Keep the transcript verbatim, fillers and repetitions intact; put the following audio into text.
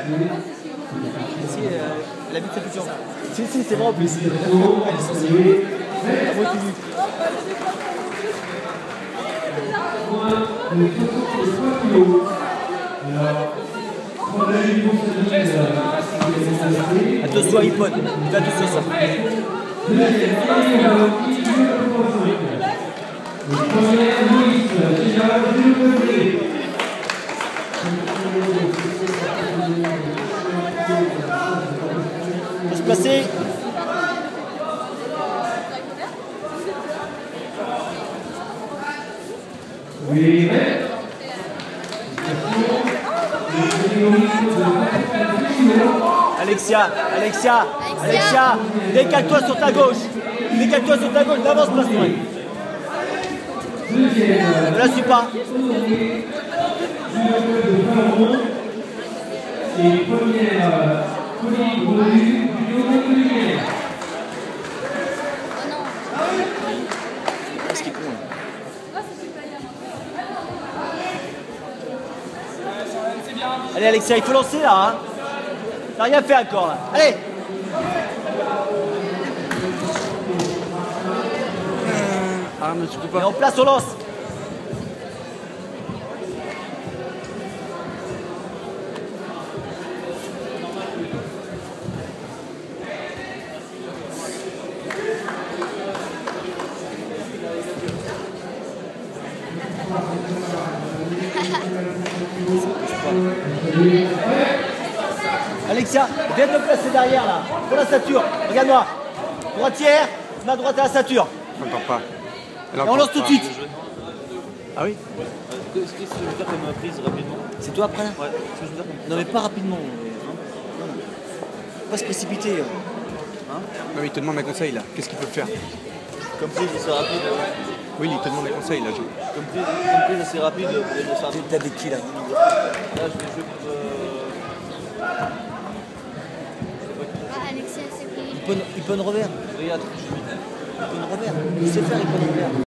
Si, euh, elle habite sa future. Si, si, c'est vrai en plus. Elle est censée. Ah, moi, tu dis. Attention à iPod, fais attention à ça. Faut se placer. Alexia, Alexia, Alexia, décale-toi sur ta gauche. Décale-toi sur ta gauche, d'avance, passe-toi. Ne la suis pas. Qu'est-ce qu'il prend là? Allez Alexia, il faut lancer là. Hein. T'as rien fait encore là. Allez. Ah, mais tu peux Et pas. en place, on lance. Alexia, viens te placer derrière là, pour la ceinture. Regarde-moi. Droitière, main droite à la ceinture. Encore pas. Elle Et on encore lance tout de pas. suite. Ah oui? Qu'est-ce que je veux faire comme prise rapidement? C'est toi après là? Ouais, qu'est-ce que je veux faire comme Non mais pas rapidement. Non, non. Faut pas se précipiter. Hein? Non, mais il te demande un conseil là. Qu'est-ce qu'il peut faire? Comme prise assez rapide. Oui, il te demande un conseil là. Je... Comme prise, comme prise assez rapide. Et assez rapide. T'es avec qui là? Là, je vais jouer contre. Euh... Ah, Alexia, c'est qui? Ippon Revers. Riyad. Ippon Revers. Il sait faire Ippon Revers.